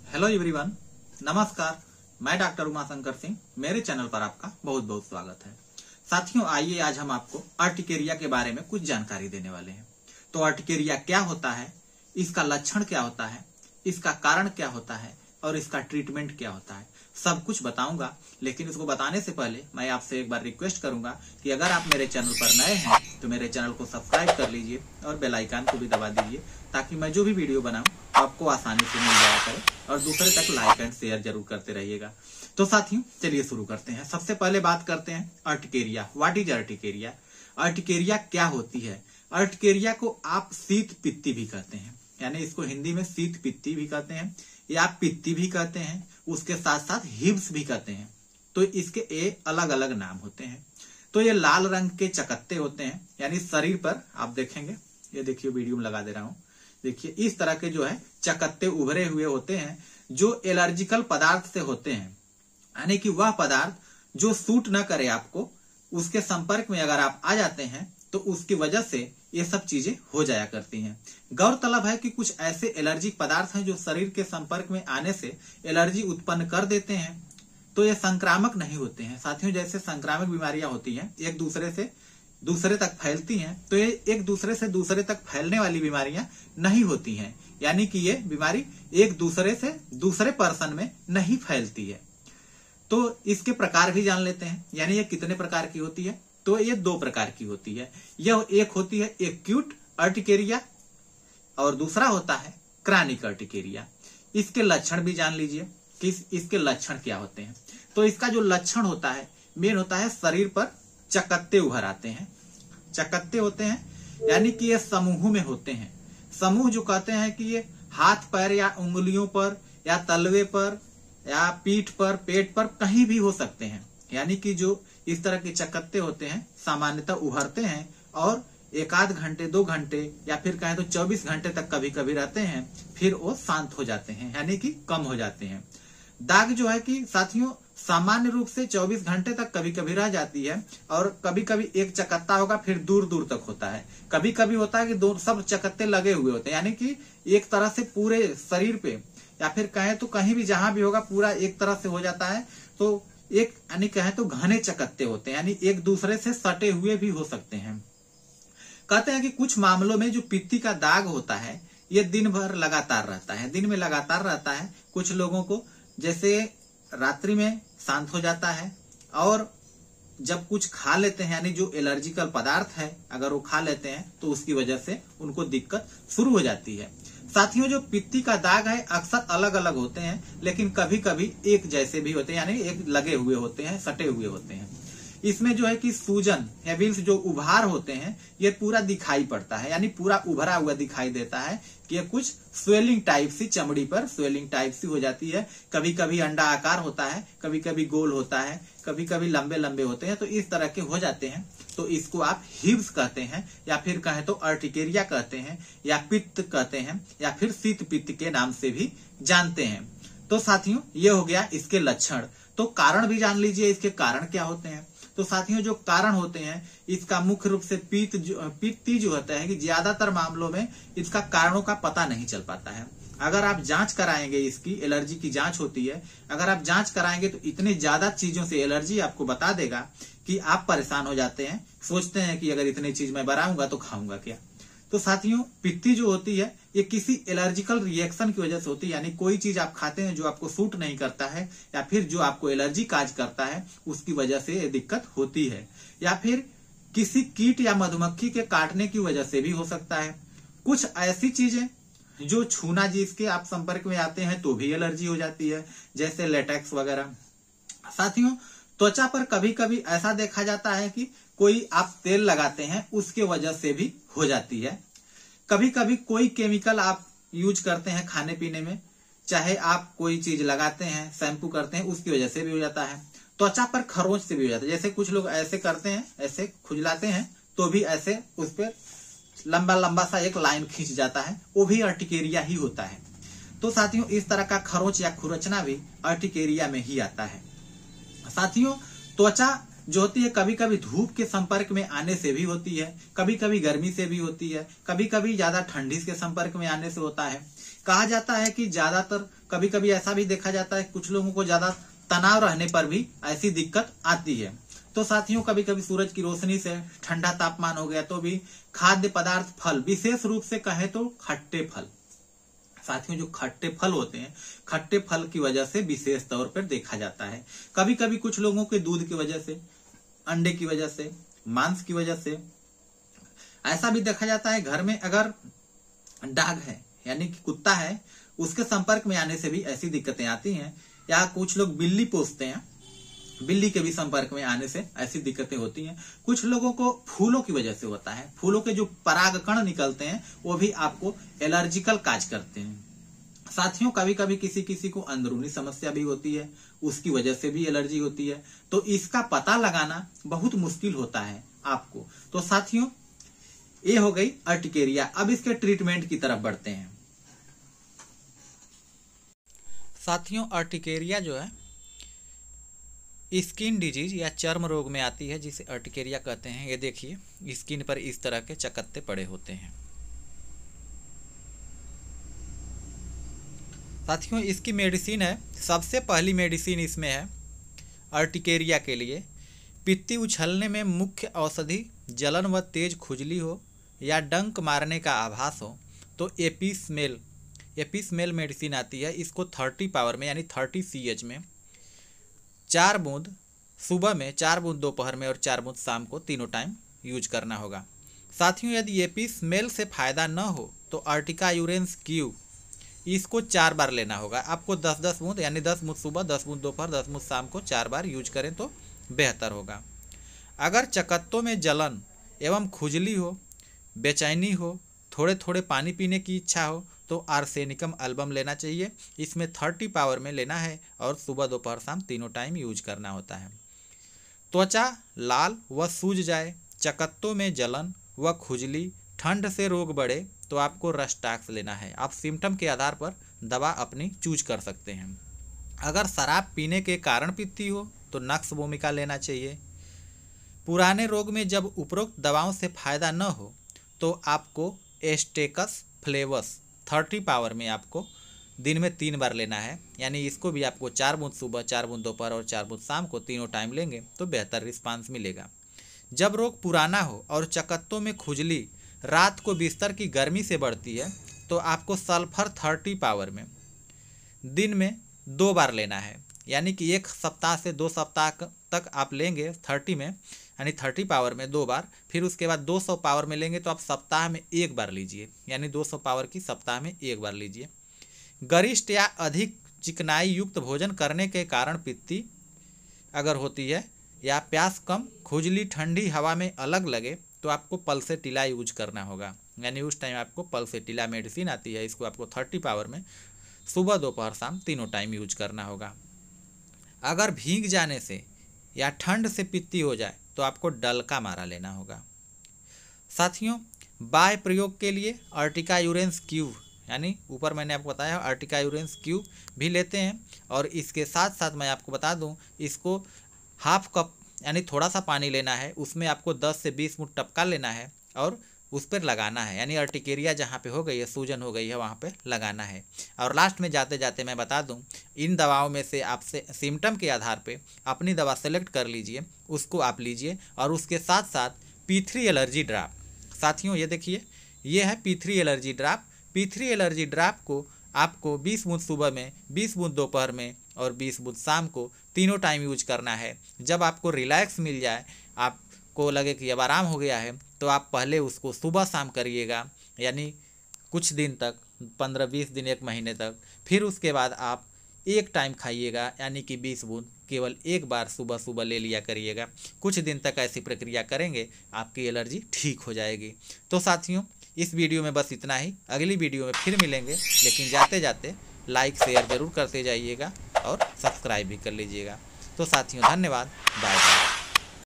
Hello everyone, नमस्कार। मैं doctor Umashankar Singh, मेरे चैनल पर आपका बहुत बहुत स्वागत है। साथियों, आइए आज हम आपको अर्टिकेरिया के बारे में कुछ जानकारी देने वाले हैं। तो अर्टिकेरिया क्या होता है, इसका लक्षण क्या होता है, इसका कारण क्या होता है और इसका ट्रीटमेंट क्या होता है, सब कुछ बताऊंगा। लेकिन इसको बताने से पहले मैं आपसे एक बार रिक्वेस्ट करूंगा कि अगर आप मेरे चैनल पर नए हैं तो मेरे चैनल को सब्सक्राइब कर लीजिए और बेल आइकन को भी दबा दीजिए, ताकि मैं जो भी वीडियो बनाऊं आपको आसानी से मिल जाया करे और दूसरे तक लाइक एंड शेयर जरूर करते रहिएगा। तो साथियों, चलिए शुरू करते हैं। सबसे पहले बात करते हैं urticaria. What is urticaria? Urticaria क्या होती है? अर्टिकेरिया को आप शीत पित्ती भी कहते हैं, यानी इसको हिंदी में शीत पित्ती भी कहते हैं या पित्ती भी कहते हैं, उसके साथ साथ हिब्स भी कहते हैं। तो इसके ये अलग अलग नाम होते हैं। तो ये लाल रंग के चकत्ते होते हैं, यानी शरीर पर आप देखेंगे, ये देखिए वीडियो में लगा दे रहा हूं, देखिए इस तरह के जो है चकत्ते उभरे हुए होते हैं, जो एलर्जिकल पदार्थ से होते हैं, यानी कि वह पदार्थ जो सूट न करे आपको, उसके संपर्क में अगर आप आ जाते हैं तो उसकी वजह से ये सब चीजें हो जाया करती हैं। गौरतलब है कि कुछ ऐसे एलर्जिक पदार्थ हैं जो शरीर के संपर्क में आने से एलर्जी उत्पन्न कर देते हैं, तो ये संक्रामक नहीं होते हैं। साथियों, जैसे संक्रामक बीमारियां होती हैं, एक दूसरे से दूसरे तक फैलती हैं, तो ये एक दूसरे से दूसरे तक फैलने वाली बीमारियां नहीं होती हैं, यानी कि ये बीमारी एक दूसरे से दूसरे पर्सन में नहीं फैलती है। तो इसके प्रकार भी जान लेते हैं, यानी ये कितने प्रकार की होती है। तो ये दो प्रकार की होती है। यह एक होती है एक्यूट अर्टिकेरिया और दूसरा होता है क्रॉनिक अर्टिकेरिया। इसके लक्षण भी जान लीजिए कि इसके लक्षण क्या होते हैं। तो इसका जो लक्षण होता है, मेन होता है शरीर पर चकत्ते उभर आते हैं। चकत्ते होते हैं यानी कि ये समूह में होते हैं। समूह जो कहते हैं कि ये हाथ पैर या उंगलियों पर या तलवे पर या पीठ पर, पेट पर, कहीं भी हो सकते हैं। यानी कि जो इस तरह के चकत्ते होते हैं सामान्यतः उभरते हैं और एक आध घंटे, 2 घंटे या फिर कहें तो 24 घंटे तक कभी कभी रहते हैं, फिर वो शांत हो जाते हैं, यानी कि कम हो जाते हैं। दाग जो है कि साथियों सामान्य रूप से 24 घंटे तक कभी कभी रह जाती है और कभी कभी एक चकत्ता होगा, फिर दूर दूर तक होता है। कभी कभी होता है कि दो सब चकत्ते लगे हुए होते हैं, यानी कि एक तरह से पूरे शरीर पे या फिर कहें तो कहीं भी जहां भी होगा पूरा एक तरह से हो जाता है। तो एक यानी कहें तो घने चकत्ते होते हैं, यानी एक दूसरे से सटे हुए भी हो सकते हैं। कहते हैं कि कुछ मामलों में जो पित्ती का दाग होता है ये दिन भर लगातार रहता है, दिन में लगातार रहता है। कुछ लोगों को जैसे रात्रि में शांत हो जाता है और जब कुछ खा लेते हैं, यानी जो एलर्जिकल पदार्थ है अगर वो खा लेते हैं तो उसकी वजह से उनको दिक्कत शुरू हो जाती है। साथियों, जो पित्ती का दाग है अक्सर अलग अलग होते हैं, लेकिन कभी कभी एक जैसे भी होते हैं, यानी एक लगे हुए होते हैं, सटे हुए होते हैं। इसमें जो है कि सूजन हेविल्स जो उभार होते हैं ये पूरा दिखाई पड़ता है, यानी पूरा उभरा हुआ दिखाई देता है कि ये कुछ स्वेलिंग टाइप सी, चमड़ी पर स्वेलिंग टाइप सी हो जाती है। कभी कभी अंडा आकार होता है, कभी कभी गोल होता है, कभी कभी लंबे लंबे होते हैं, तो इस तरह के हो जाते हैं। तो इसको आप हिब्स कहते हैं या फिर कहें तो अर्टिकेरिया कहते हैं या पित्त कहते हैं या फिर शीत पित्त के नाम से भी जानते हैं। तो साथियों, ये हो गया इसके लक्षण। तो कारण भी जान लीजिए, इसके कारण क्या होते हैं। तो साथियों, जो कारण होते हैं इसका मुख्य रूप से पित्ती जो होता है कि ज्यादातर मामलों में इसका कारणों का पता नहीं चल पाता है। अगर आप जांच कराएंगे, इसकी एलर्जी की जांच होती है, अगर आप जांच कराएंगे तो इतने ज्यादा चीजों से एलर्जी आपको बता देगा कि आप परेशान हो जाते हैं, सोचते हैं कि अगर इतनी चीज मैं बनाऊंगा तो खाऊंगा क्या। तो साथियों, पित्ती जो होती है ये किसी एलर्जिकल रिएक्शन की वजह से होती है, यानी कोई चीज आप खाते हैं जो आपको सूट नहीं करता है या फिर जो आपको एलर्जी काज करता है उसकी वजह से ये दिक्कत होती है, या फिर किसी कीट या मधुमक्खी के काटने की वजह से भी हो सकता है। कुछ ऐसी चीजें जो छूना जिसके आप संपर्क में आते हैं तो भी एलर्जी हो जाती है, जैसे लेटेक्स वगैरह। साथियों, त्वचा पर कभी कभी ऐसा देखा जाता है कि कोई आप तेल लगाते हैं उसके वजह से भी हो जाती है। कभी कभी कोई केमिकल आप यूज करते हैं खाने पीने में, चाहे आप कोई चीज लगाते हैं, शैम्पू करते हैं, उसकी वजह से भी हो जाता है। त्वचा पर खरोंच से भी हो जाता है, जैसे कुछ लोग ऐसे करते हैं, ऐसे खुजलाते हैं तो भी ऐसे उस पर लंबा लंबा सा एक लाइन खींच जाता है, वो भी अर्टिकेरिया ही होता है। तो साथियों, इस तरह का खरोंच या खुरचना भी अर्टिकेरिया में ही आता है। साथियों, त्वचा जो होती है कभी कभी धूप के संपर्क में आने से भी होती है, कभी कभी गर्मी से भी होती है, कभी कभी ज्यादा ठंडी के संपर्क में आने से होता है, कहा जाता है कि ज्यादातर कभी कभी ऐसा भी देखा जाता है कुछ लोगों को ज्यादा तनाव रहने पर भी ऐसी दिक्कत आती है। तो साथियों कभी कभी सूरज की रोशनी से ठंडा तापमान हो गया तो भी खाद्य पदार्थ फल, विशेष रूप से कहें तो खट्टे फल, साथियों जो खट्टे फल होते हैं, खट्टे फल की वजह से विशेष तौर पर देखा जाता है। कभी कभी कुछ लोगों के दूध की वजह से, अंडे की वजह से, मांस की वजह से ऐसा भी देखा जाता है। घर में अगर डॉग है यानी कि कुत्ता है, उसके संपर्क में आने से भी ऐसी दिक्कतें आती हैं। या कुछ लोग बिल्ली पोसते हैं, बिल्ली के भी संपर्क में आने से ऐसी दिक्कतें होती हैं। कुछ लोगों को फूलों की वजह से होता है, फूलों के जो परागकण निकलते हैं वो भी आपको एलर्जिकल काज करते हैं। साथियों कभी कभी किसी किसी को अंदरूनी समस्या भी होती है, उसकी वजह से भी एलर्जी होती है। तो इसका पता लगाना बहुत मुश्किल होता है आपको। तो साथियों ये हो गई अर्टिकेरिया। अब इसके ट्रीटमेंट की तरफ बढ़ते हैं। साथियों अर्टिकेरिया जो है स्किन डिजीज या चर्म रोग में आती है, जिसे अर्टिकेरिया कहते हैं। ये देखिए स्किन पर इस तरह के चकत्ते पड़े होते हैं। साथियों इसकी मेडिसिन है, सबसे पहली मेडिसिन इसमें है अर्टिकेरिया के लिए पित्ती उछलने में मुख्य औषधि जलन व तेज खुजली हो या डंक मारने का आभास हो तो एपिसमेल मेडिसिन आती है। इसको 30 पावर में यानी 30 CH में 4 बूंद सुबह में, 4 बूंद दोपहर में और 4 बूंद शाम को, तीनों टाइम यूज करना होगा। साथियों यदि एपिसमेल से फायदा न हो तो अर्टिका यूरेंस क्यू, इसको 4 बार लेना होगा आपको। 10-10 बूंद यानी 10 बूंद सुबह, 10 बूंद दोपहर, 10 बूंद शाम को 4 बार यूज करें तो बेहतर होगा। अगर चकत्तों में जलन एवं खुजली हो, बेचैनी हो, थोड़े थोड़े पानी पीने की इच्छा हो तो आर्सेनिकम एल्बम लेना चाहिए। इसमें 30 पावर में लेना है और सुबह दोपहर शाम तीनों टाइम यूज करना होता है। त्वचा लाल व सूज जाए, चकत्तों में जलन व खुजली, ठंड से रोग बढ़े तो आपको रस्टाक्स लेना है। आप सिम्टम के आधार पर दवा अपनी चूज कर सकते हैं। अगर शराब पीने के कारण पित्ती हो तो नक्स भूमिका लेना चाहिए। पुराने रोग में जब उपरोक्त दवाओं से फायदा न हो तो आपको एस्टेकस फ्लेवस 30 पावर में आपको दिन में 3 बार लेना है। यानी इसको भी आपको 4 बूंद सुबह, 4 बूंद दोपहर और 4 बूंद शाम को, तीनों टाइम लेंगे तो बेहतर रिस्पांस मिलेगा। जब रोग पुराना हो और चकत्तों में खुजली रात को बिस्तर की गर्मी से बढ़ती है तो आपको सल्फर 30 पावर में दिन में 2 बार लेना है। यानी कि 1 सप्ताह से 2 सप्ताह तक आप लेंगे 30 में, यानी 30 पावर में 2 बार। फिर उसके बाद 200 पावर में लेंगे तो आप सप्ताह में 1 बार लीजिए, यानी 200 पावर की सप्ताह में 1 बार लीजिए। गरिष्ठ या अधिक चिकनाई युक्त भोजन करने के कारण पित्ती अगर होती है या प्यास कम, खुजली ठंडी हवा में अलग लगे तो आपको पल्सेटिला यूज करना होगा। यानी उस टाइम आपको पल्सेटिला मेडिसिन आती है, इसको आपको 30 पावर में सुबह दोपहर शाम तीनों टाइम यूज करना होगा। अगर भीग जाने से या ठंड से पित्ती हो जाए तो आपको डलका मारा लेना होगा। साथियों बाह्य प्रयोग के लिए अर्टिका यूरेंस क्यूब, यानी ऊपर मैंने आपको बताया अर्टिका यूरेंस क्यूब भी लेते हैं। और इसके साथ साथ मैं आपको बता दूं, इसको हाफ कप यानी थोड़ा सा पानी लेना है, उसमें आपको 10 से 20 मुट्ठी टपका लेना है और उस पर लगाना है। यानी अर्टिकेरिया जहाँ पे हो गई है, सूजन हो गई है, वहाँ पे लगाना है। और लास्ट में जाते जाते मैं बता दूं, इन दवाओं में से आपसे सिम्टम के आधार पे अपनी दवा सेलेक्ट कर लीजिए, उसको आप लीजिए। और उसके साथ साथ P3 एलर्जी ड्राप, साथियों ये देखिए ये है P3 allergy drop. P3 allergy drop को आपको 20 बूंद सुबह में, 20 बूंद दोपहर में और 20 बूंद शाम को, तीनों टाइम यूज करना है। जब आपको रिलैक्स मिल जाए, आपको लगे कि अब आराम हो गया है, तो आप पहले उसको सुबह शाम करिएगा, यानी कुछ दिन तक, 15-20 दिन, 1 महीने तक। फिर उसके बाद आप एक टाइम खाइएगा, यानी कि 20 बूंद केवल एक बार सुबह सुबह ले लिया करिएगा। कुछ दिन तक ऐसी प्रक्रिया करेंगे, आपकी एलर्जी ठीक हो जाएगी। तो साथियों इस वीडियो में बस इतना ही, अगली वीडियो में फिर मिलेंगे। लेकिन जाते जाते लाइक शेयर ज़रूर करते जाइएगा और सब्सक्राइब भी कर लीजिएगा। तो साथियों धन्यवाद, बाय बाय।